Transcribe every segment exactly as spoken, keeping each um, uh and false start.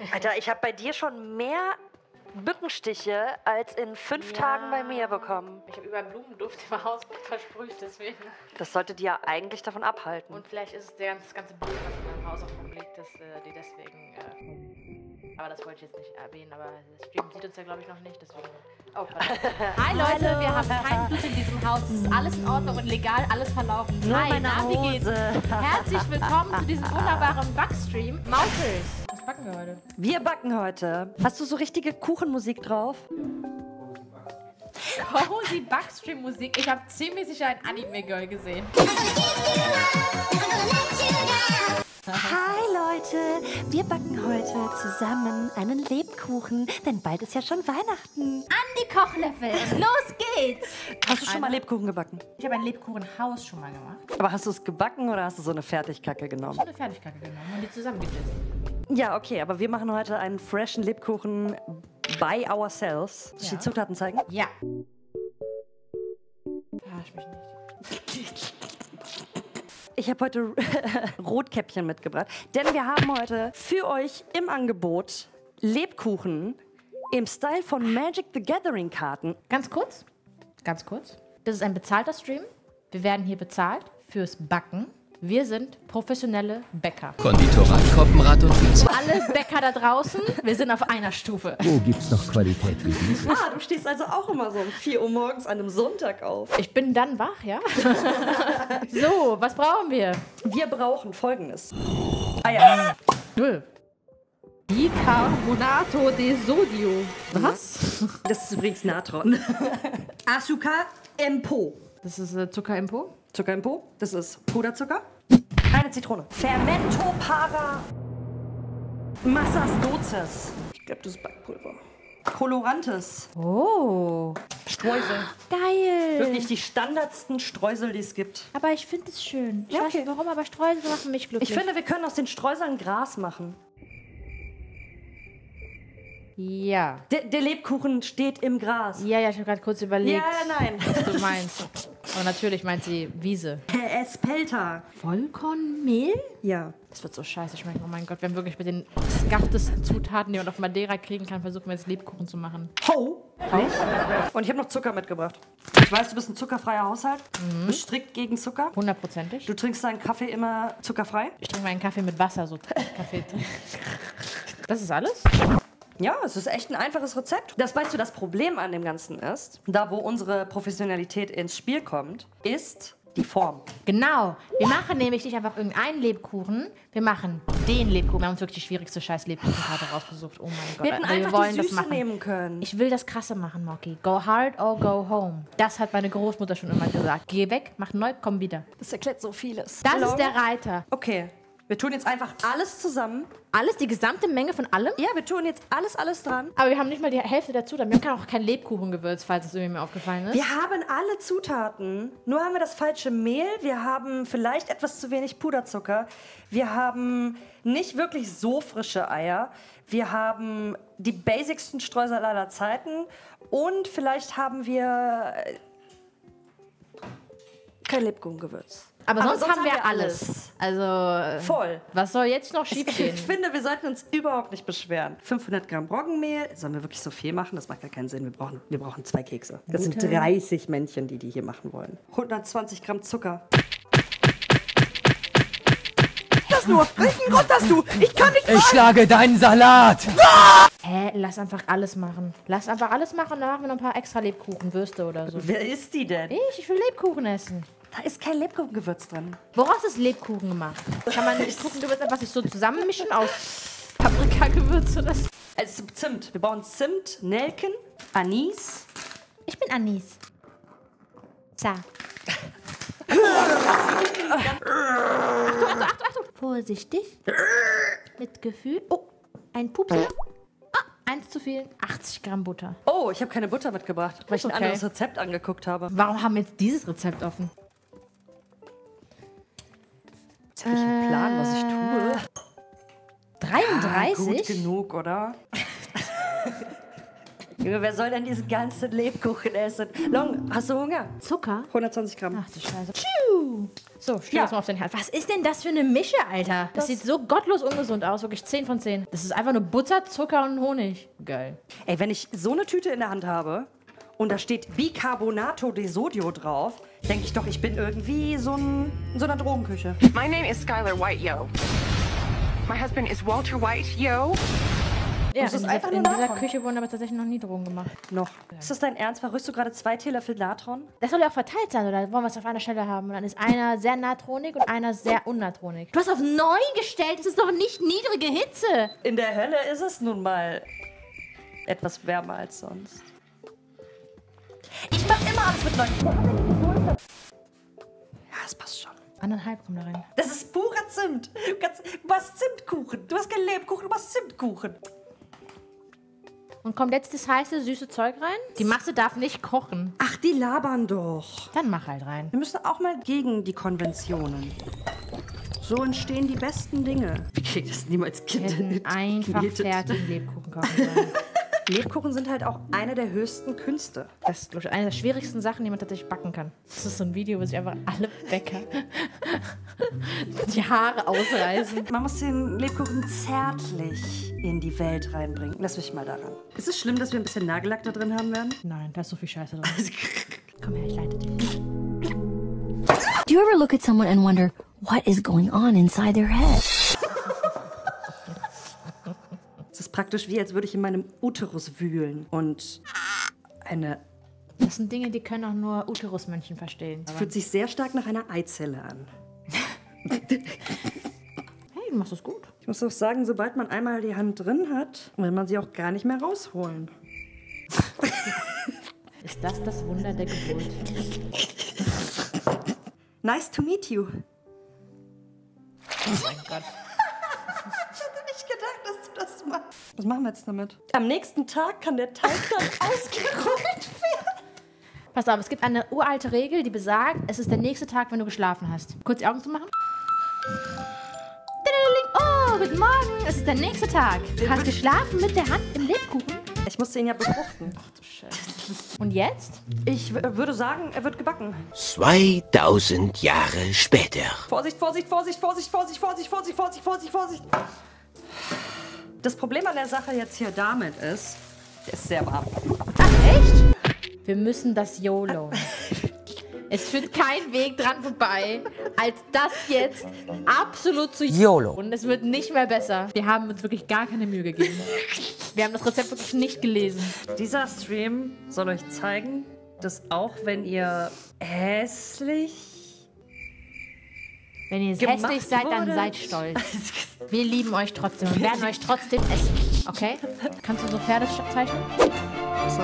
Alter, ich habe bei dir schon mehr Mückenstiche als in fünf ja. Tagen bei mir bekommen. Ich habe überall Blumenduft im Haus versprüht, deswegen. Das sollte dir ja eigentlich davon abhalten. Und vielleicht ist es der ganze, das ganze Blut, was in meinem Haus auf dem liegt, dass äh, die deswegen... Äh, aber das wollte ich jetzt nicht erwähnen, aber der Stream sieht uns ja, glaube ich, noch nicht, deswegen... Oh, Hi Leute, Hallo. Wir haben kein Blut in diesem Haus. Es ist alles in Ordnung und legal, alles verlaufen. Nur Hi, meine na, wie Hose. geht's? Herzlich willkommen zu diesem wunderbaren Backstream. Maukels. Was backen wir heute? Wir backen heute. Hast du so richtige Kuchenmusik drauf? Cozy Backstream-Musik. Ich habe ziemlich sicher ein Anime-Girl gesehen. Hi Leute, wir backen heute zusammen einen Lebkuchen, denn bald ist ja schon Weihnachten. An die Kochlöffel, los geht's! Hast du schon mal Lebkuchen gebacken? Ich habe ein Lebkuchenhaus schon mal gemacht. Aber hast du es gebacken oder hast du so eine Fertigkacke genommen? Ich habe eine Fertigkacke genommen und die zusammengedisst. Ja, okay, aber wir machen heute einen freshen Lebkuchen by ourselves. Soll ich Ja. die Zutaten zeigen? Ja. Verarsch mich nicht. Ich habe heute Rotkäppchen mitgebracht, denn wir haben heute für euch im Angebot Lebkuchen im Style von Magic the Gathering Karten. Ganz kurz, ganz kurz. Das ist ein bezahlter Stream. Wir werden hier bezahlt fürs Backen. Wir sind professionelle Bäcker. Konditorei, Koppenrad und Wies. Alle Bäcker da draußen, wir sind auf einer Stufe. Wo gibt's noch Qualität wie diese? Ah, du stehst also auch immer so um vier Uhr morgens an einem Sonntag auf. Ich bin dann wach, ja? So, was brauchen wir? Wir brauchen Folgendes. Eier. Null. Bicarbonato de Sodio. Was? Das ist übrigens Natron. Azúcar en Po. Das ist äh, Zucker im Po? Zucker im Po. Das ist Puderzucker. Eine Zitrone. Fermento para Massas Doces. Ich glaube, das ist Backpulver. Colorantes. Oh. Streusel. Geil. Wirklich die standardsten Streusel, die es gibt. Aber ich finde es schön. Ich Ja, weiß okay. nicht warum, aber Streusel machen mich glücklich. Ich finde, wir können aus den Streuseln Gras machen. Ja. Der, der Lebkuchen steht im Gras. Ja, ja, ich habe gerade kurz überlegt, Ja, nein. was du meinst. Aber natürlich meint sie Wiese. Espelta. Vollkornmehl? Ja. Das wird so scheiße schmecken. Oh mein Gott, wir haben wirklich mit den skaftesten Zutaten, die man auf Madeira kriegen kann, versuchen wir jetzt Lebkuchen zu machen. Ho. Nicht? Und ich habe noch Zucker mitgebracht. Ich weiß, du bist ein zuckerfreier Haushalt. Du bist strikt gegen Zucker. Hundertprozentig. Du trinkst deinen Kaffee immer zuckerfrei. Ich trinke meinen Kaffee mit Wasser, so Kaffee. Das ist alles? Ja, es ist echt ein einfaches Rezept. Das weißt du, das Problem an dem Ganzen ist, da wo unsere Professionalität ins Spiel kommt, ist die Form. Genau. Wir machen nämlich nicht einfach irgendeinen Lebkuchen, wir machen den Lebkuchen. Wir haben uns wirklich die schwierigste scheiß Lebkuchenkarte rausgesucht. Oh mein Gott. Wir hätten Aber einfach wir wollen die das Süße machen. nehmen können. Ich will das Krasse machen, Moki. Go hard or go home. Das hat meine Großmutter schon immer gesagt. Geh weg, mach neu, komm wieder. Das erklärt so vieles. Das Hallo? ist der Reiter. Okay, wir tun jetzt einfach alles zusammen. Alles, die gesamte Menge von allem? Ja, wir tun jetzt alles, alles dran. Aber wir haben nicht mal die Hälfte dazu. Wir haben auch kein Lebkuchengewürz, falls es irgendwie mir aufgefallen ist. Wir haben alle Zutaten, nur haben wir das falsche Mehl, wir haben vielleicht etwas zu wenig Puderzucker, wir haben nicht wirklich so frische Eier, wir haben die basicsten Streusel aller Zeiten und vielleicht haben wir äh, kein Lebkuchengewürz. Aber, sonst, Aber sonst haben wir alles. Also, Voll. Was soll jetzt noch schiefgehen? Ich finde, wir sollten uns überhaupt nicht beschweren. fünfhundert Gramm Roggenmehl. Sollen wir wirklich so viel machen? Das macht gar keinen Sinn. Wir brauchen, wir brauchen zwei Kekse. Das sind dreißig Männchen, die die hier machen wollen. hundertzwanzig Gramm Zucker. Das nur. Welchen Grund hast du? Ich kann nicht. Ich schlage deinen Salat! Hä, lass einfach alles machen. Lass einfach alles machen, dann machen wir noch ein paar extra Lebkuchenwürste oder so. Wer ist die denn? Ich, ich will Lebkuchen essen. Da ist kein Lebkuchengewürz drin. Woraus ist Lebkuchen gemacht? Kann man Lebkuchengewürz einfach sich so zusammenmischen aus Paprikagewürz oder so? Also Zimt. Wir brauchen Zimt, Nelken, Anis. Ich bin Anis. So. Achtung, Achtung, Achtung, Achtung. Vorsichtig. Mit Gefühl. Oh, ein Pupser. Ah, eins zu viel. achtzig Gramm Butter. Oh, ich habe keine Butter mitgebracht, weil ich ein Okay. anderes Rezept angeguckt habe. Warum haben wir jetzt dieses Rezept offen? Jetzt habe ich einen Plan, was ich tue. dreiunddreißig? Ah, gut genug, oder? Junge, wer soll denn diesen ganzen Lebkuchen essen? Long, hast du Hunger? Zucker? hundertzwanzig Gramm. Ach du Scheiße. Tschiu. So, stell das Ja. mal auf den Herd. Was ist denn das für eine Mische, Alter? Das, das sieht so gottlos ungesund aus. Wirklich zehn von zehn. Das ist einfach nur Butter, Zucker und Honig. Geil. Ey, wenn ich so eine Tüte in der Hand habe und da steht Bicarbonato de Sodio drauf, denke ich doch, ich bin irgendwie so ein, in so einer Drogenküche. My name is Skylar White, yo. My husband is Walter White, yo. Ja, Muss in es dieser, einfach nur in dieser nachkommen. Küche wurden aber tatsächlich noch nie Drogen gemacht. Noch. Ist das dein Ernst? Verrührst du gerade zwei Teelöffel Natron? Das soll ja auch verteilt sein, oder wollen wir es auf einer Stelle haben? Und dann ist einer sehr natronig und einer sehr unnatronig. Du hast auf neun gestellt, das ist doch nicht niedrige Hitze. In der Hölle ist es nun mal etwas wärmer als sonst. Ich mach immer alles mit neun. Ja, das passt schon. Anderthalb kommt da rein. Das ist purer Zimt. Du, kannst, du machst Zimtkuchen. Du hast kein Lebkuchen, du machst Zimtkuchen. Und kommt jetzt das heiße, süße Zeug rein? Die Masse darf nicht kochen. Ach, die labern doch. Dann mach halt rein. Wir müssen auch mal gegen die Konventionen. So entstehen die besten Dinge. Wie kriegt das niemals Wir Kind hätten einfach fertigen Lebkuchen kaufen sollen. Lebkuchen sind halt auch eine der höchsten Künste. Das ist, glaube ich, eine der schwierigsten Sachen, die man tatsächlich backen kann. Das ist so ein Video, wo sich einfach alle Bäcker die Haare ausreißen. Man muss den Lebkuchen zärtlich in die Welt reinbringen. Lass mich mal daran. Ist es schlimm, dass wir ein bisschen Nagellack da drin haben werden? Nein, da ist so viel Scheiße drin. Komm her, ich leite dich. Do you ever look at someone and wonder what is going on inside their head? Es ist praktisch wie, als würde ich in meinem Uterus wühlen und eine... Das sind Dinge, die können auch nur Uterusmönchen verstehen. Es fühlt sich sehr stark nach einer Eizelle an. Hey, du machst das gut. Ich muss auch sagen, sobald man einmal die Hand drin hat, will man sie auch gar nicht mehr rausholen. Ist das das Wunder der Geburt? Nice to meet you. Oh mein Gott. Ich hätte nicht gedacht, dass du das machst. Was machen wir jetzt damit? Am nächsten Tag kann der Teig dann ausgerollt werden. Pass auf, es gibt eine uralte Regel, die besagt, es ist der nächste Tag, wenn du geschlafen hast. Kurz die Augen zu machen. Oh, guten Morgen, es ist der nächste Tag. Du hast geschlafen mit der Hand im Lebkuchen. Ich musste ihn ja befruchten. Und jetzt? Ich w- würde sagen, er wird gebacken. zweitausend Jahre später. Vorsicht, Vorsicht, Vorsicht, Vorsicht, Vorsicht, Vorsicht, Vorsicht, Vorsicht, Vorsicht, Vorsicht. Das Problem an der Sache jetzt hier damit ist, der ist sehr warm. Ach, echt? Wir müssen das YOLO. Es führt kein Weg dran vorbei, als das jetzt absolut zu YOLO. Und es wird nicht mehr besser. Wir haben uns wirklich gar keine Mühe gegeben. Wir haben das Rezept wirklich nicht gelesen. Dieser Stream soll euch zeigen, dass auch wenn ihr hässlich Wenn ihr gemacht hässlich seid, dann wurde- seid stolz. Wir lieben euch trotzdem und werden euch trotzdem essen. Okay? Kannst du so Pferde zeichnen? So.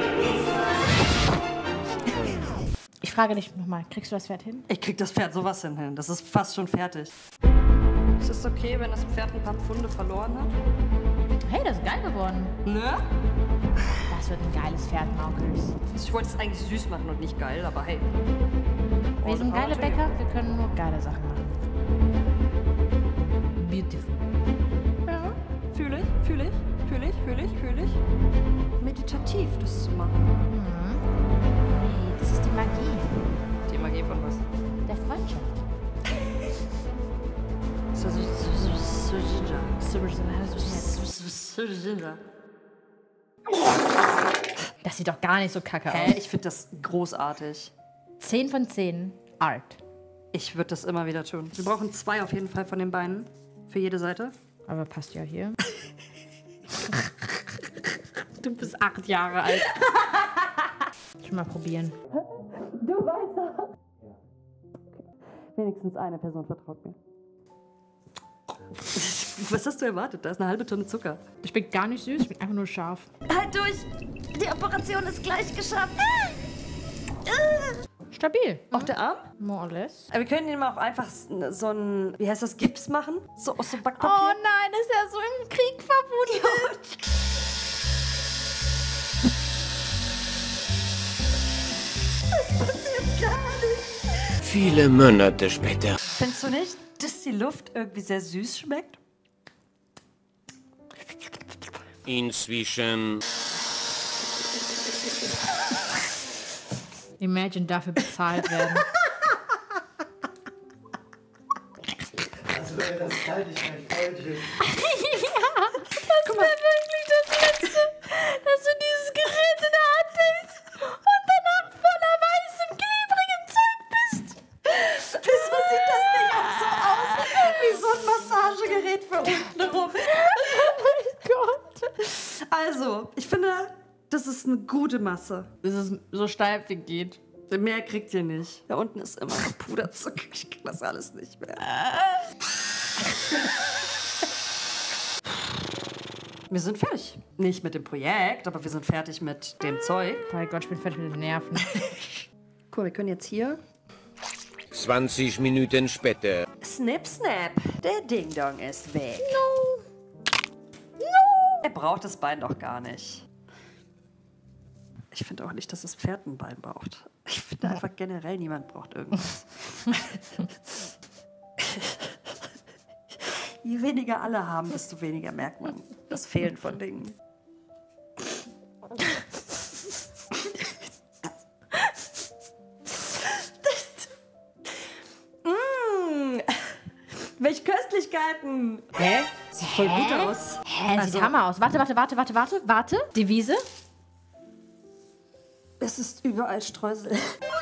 Ich frage dich nochmal, kriegst du das Pferd hin? Ich krieg das Pferd sowas hin hin. Das ist fast schon fertig. Ist es okay, wenn das Pferd ein paar Pfunde verloren hat? Hey, das ist geil geworden. Ne? Das wird ein geiles Pferd, Maukels. Ich wollte es eigentlich süß machen und nicht geil, aber hey. Wir sind geile Bäcker, wir können nur geile Sachen machen. Beautiful. Ja, fühle ich, fühle ich, fühle ich, fühle ich, fühle ich. Meditativ das zu machen. Hey, das ist die Magie Die Magie von was? der Freundschaft. So, so, so, so, so, Das sieht doch gar nicht so kacke Hä, aus. ich finde das großartig. zehn von zehn Art. Ich würde das immer wieder tun. Wir brauchen zwei auf jeden Fall von den Beinen. Für jede Seite. Aber passt ja hier. Du bist acht Jahre alt. Schon mal probieren. Du weißt doch. Wenigstens eine Person vertraut mir. Was hast du erwartet? Da ist eine halbe Tonne Zucker. Ich bin gar nicht süß, ich bin einfach nur scharf. Halt durch! Die Operation ist gleich geschafft. Stabil. Auf der Arm? More or less. Aber wir können ihm auch einfach so ein, wie heißt das, Gips machen? So aus so Oh Backpapier. nein, ist er so im Krieg verwundet. Das passiert gar nicht. Viele Monate später. Findest du nicht, dass die Luft irgendwie sehr süß schmeckt? Inzwischen. Imagine dafür bezahlt werden. das halte ich nicht falsch. Ja, das wäre wirklich das Letzte, dass du dieses Gerät in der Hand hältst und danach voller weißem, klebrigem Zeug bist. Wieso sieht das Ding auch so aus? Wie so ein Massagegerät für untenrum. Oh mein Gott. Also, ich finde, das ist eine gute Masse. Das ist so steif wie geht. Mehr kriegt ihr nicht. Da unten ist immer noch Puderzucker. Ich kann das alles nicht mehr. Wir sind fertig. Nicht mit dem Projekt, aber wir sind fertig mit dem Zeug. Oh mein Gott, ich bin fertig mit den Nerven. Cool, wir können jetzt hier... zwanzig Minuten später. Snip, snap. Der Ding-Dong ist weg. No. No. Er braucht das Bein doch gar nicht. Ich finde auch nicht, dass das Pferd ein Bein braucht. Ich finde einfach generell, niemand braucht irgendwas. Je weniger alle haben, desto weniger merkt man das Fehlen von Dingen. Mmh. Welche Köstlichkeiten! Hä? Sieht voll gut aus. Hä, Also- sieht Hammer aus. Warte, warte, warte, warte, warte, warte. Devise? Es ist überall Streusel.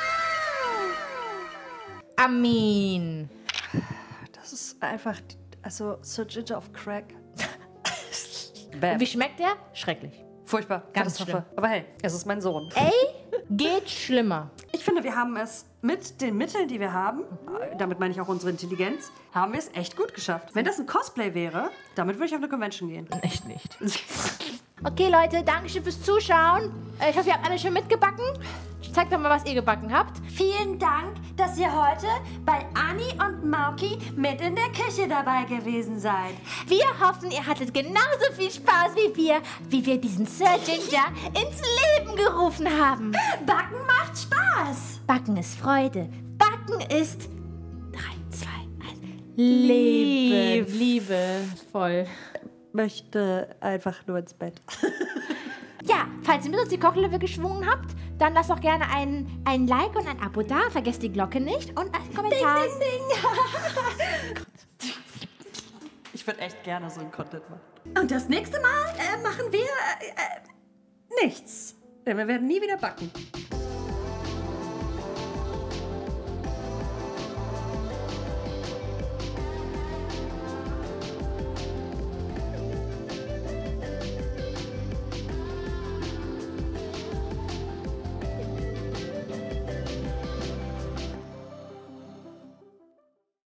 Amin. Das ist einfach, also Sir Ginger of Crack. Und wie schmeckt der? Schrecklich. Furchtbar, Ganz Katastrophe. schlimm. Aber hey, es ist mein Sohn. Ey, geht schlimmer. Ich finde, wir haben es mit den Mitteln, die wir haben, äh, damit meine ich auch unsere Intelligenz, haben wir es echt gut geschafft. Wenn das ein Cosplay wäre, damit würde ich auf eine Convention gehen. Echt nicht. Okay, Leute, danke schön fürs Zuschauen. Äh, Ich hoffe, ihr habt alle schön mitgebacken. Zeigt doch mal, was ihr gebacken habt. Vielen Dank, dass ihr heute bei Anni und Mauki mit in der Küche dabei gewesen seid. Wir hoffen, ihr hattet genauso viel Spaß wie wir, wie wir diesen Sir Ginger ins Leben gerufen haben. Backen macht Spaß. Backen ist Freude. Backen ist... drei, zwei, eins. Liebe. Liebe. Voll. Möchte einfach nur ins Bett. Ja, falls ihr mit uns die Kochlöffel geschwungen habt, dann lasst doch gerne ein, ein Like und ein Abo da. Vergesst die Glocke nicht und einen Kommentar. Ding, ding, ding. Ich würde echt gerne so einen Content machen. Und das nächste Mal äh, machen wir äh, äh, nichts. Denn wir werden nie wieder backen.